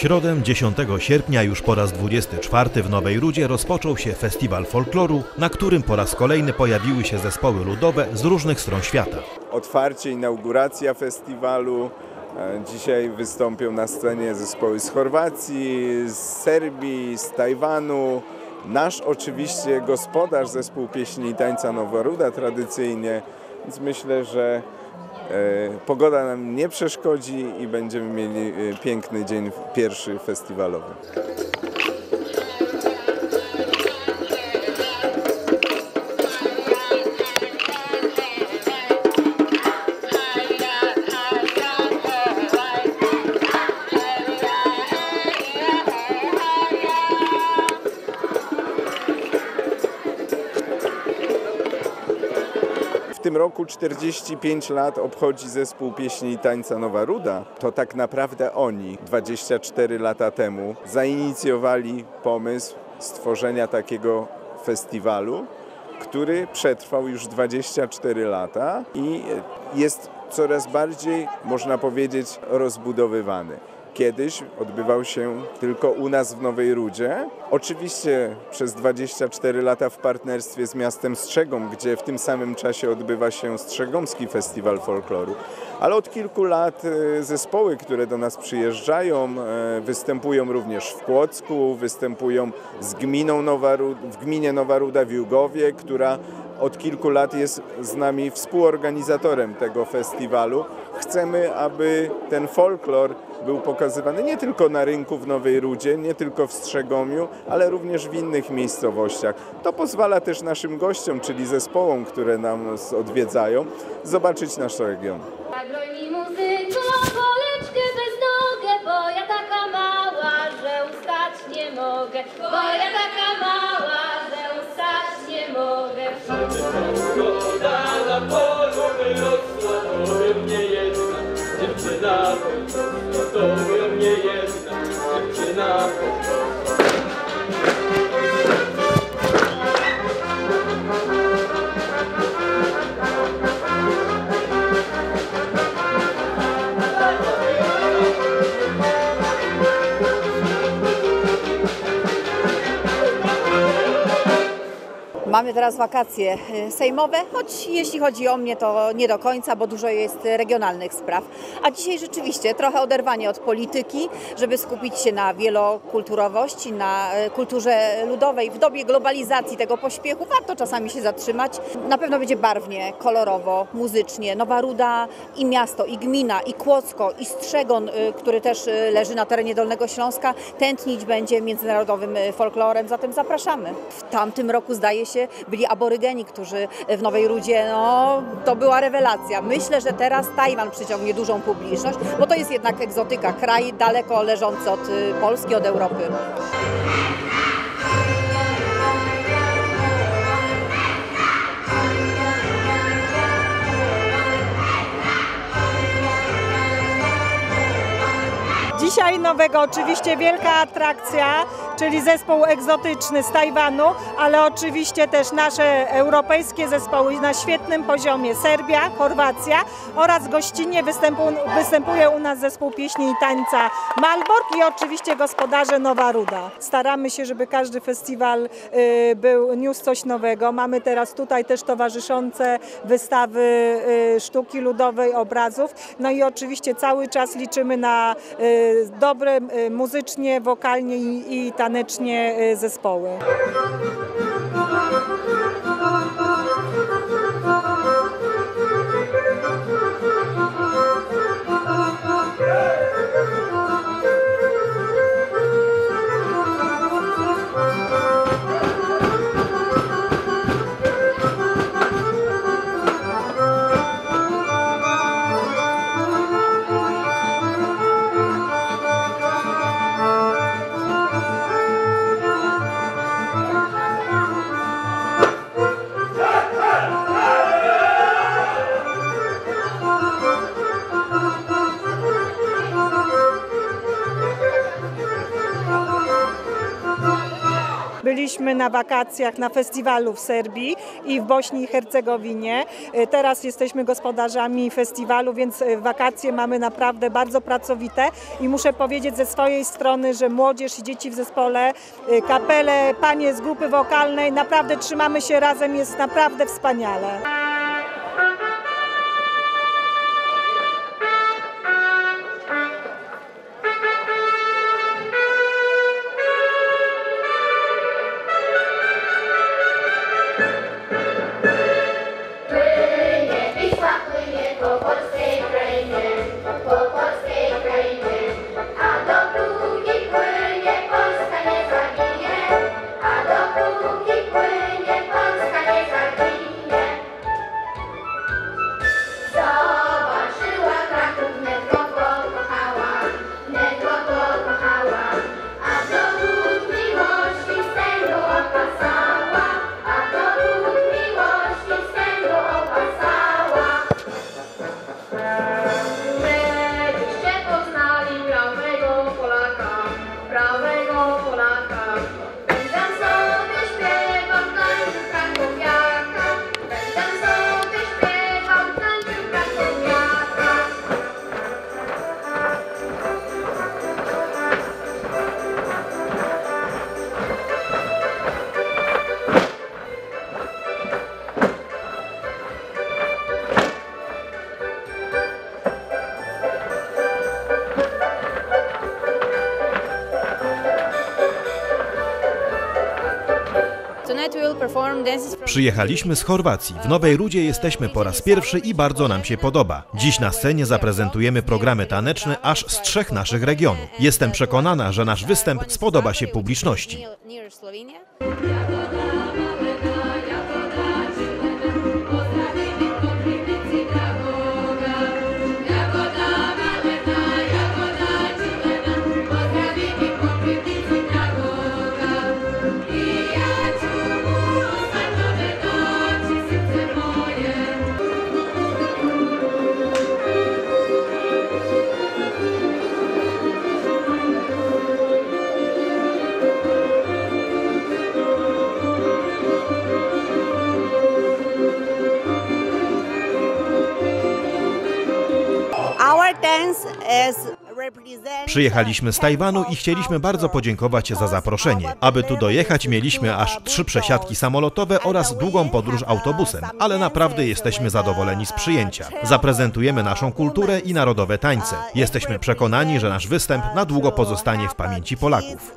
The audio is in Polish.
środę 10 sierpnia już po raz 24 w Nowej Rudzie rozpoczął się festiwal folkloru, na którym po raz kolejny pojawiły się zespoły ludowe z różnych stron świata. Otwarcie, inauguracja festiwalu. Dzisiaj wystąpią na scenie zespoły z Chorwacji, z Serbii, z Tajwanu. Nasz oczywiście gospodarz, zespół pieśni i tańca Nowa Ruda tradycyjnie, więc myślę, że pogoda nam nie przeszkodzi i będziemy mieli piękny dzień pierwszy festiwalowy. W tym roku 45 lat obchodzi zespół pieśni i tańca Nowa Ruda. To tak naprawdę oni 24 lata temu zainicjowali pomysł stworzenia takiego festiwalu, który przetrwał już 24 lata i jest coraz bardziej, można powiedzieć, rozbudowywany. Kiedyś odbywał się tylko u nas w Nowej Rudzie. Oczywiście przez 24 lata w partnerstwie z miastem Strzegom, gdzie w tym samym czasie odbywa się Strzegomski Festiwal Folkloru. Ale od kilku lat zespoły, które do nas przyjeżdżają, występują również w Kłodzku, występują z gminą w gminie Nowa Ruda w Jugowie, która od kilku lat jest z nami współorganizatorem tego festiwalu. Chcemy, aby ten folklor był pokazywany nie tylko na rynku w Nowej Rudzie, nie tylko w Strzegomiu, ale również w innych miejscowościach. To pozwala też naszym gościom, czyli zespołom, które nas odwiedzają, zobaczyć nasz region. Zagroń muzyko, poleczkę bez nogę, bo ja taka mała, że ustać nie mogę. Bo ja taka mała, że ustać nie mogę. Zgoda na polu wyrosła, to we mnie jedna dziewczyna, to we mnie jedna dziewczyna. Mamy teraz wakacje sejmowe, choć jeśli chodzi o mnie, to nie do końca, bo dużo jest regionalnych spraw. A dzisiaj rzeczywiście trochę oderwanie od polityki, żeby skupić się na wielokulturowości, na kulturze ludowej. W dobie globalizacji, tego pośpiechu warto czasami się zatrzymać. Na pewno będzie barwnie, kolorowo, muzycznie. Nowa Ruda i miasto, i gmina, i Kłodzko, i Strzegon, który też leży na terenie Dolnego Śląska, tętnić będzie międzynarodowym folklorem, zatem zapraszamy. W tamtym roku, zdaje się, byli aborygeni, którzy w Nowej Rudzie, to była rewelacja. Myślę, że teraz Tajwan przyciągnie dużą publiczność, bo to jest jednak egzotyka, kraj daleko leżący od Polski, od Europy. Dzisiaj nowego oczywiście wielka atrakcja, czyli zespół egzotyczny z Tajwanu, ale oczywiście też nasze europejskie zespoły na świetnym poziomie. Serbia, Chorwacja oraz gościnnie występuje u nas zespół pieśni i tańca Malbork i oczywiście gospodarze Nowa Ruda. Staramy się, żeby każdy festiwal niósł coś nowego. Mamy teraz tutaj też towarzyszące wystawy sztuki ludowej, obrazów. No i oczywiście cały czas liczymy na dobre muzycznie, wokalnie i tanecznie zespoły. Byliśmy na wakacjach na festiwalu w Serbii i w Bośni i Hercegowinie. Teraz jesteśmy gospodarzami festiwalu, więc wakacje mamy naprawdę bardzo pracowite i muszę powiedzieć ze swojej strony, że młodzież i dzieci w zespole, kapele, panie z grupy wokalnej, naprawdę trzymamy się razem, jest naprawdę wspaniale. Przyjechaliśmy z Chorwacji. W Nowej Rudzie jesteśmy po raz pierwszy i bardzo nam się podoba. Dziś na scenie zaprezentujemy programy taneczne aż z 3 naszych regionów. Jestem przekonana, że nasz występ spodoba się publiczności. Przyjechaliśmy z Tajwanu i chcieliśmy bardzo podziękować za zaproszenie. Aby tu dojechać, mieliśmy aż 3 przesiadki samolotowe oraz długą podróż autobusem, ale naprawdę jesteśmy zadowoleni z przyjęcia. Zaprezentujemy naszą kulturę i narodowe tańce. Jesteśmy przekonani, że nasz występ na długo pozostanie w pamięci Polaków.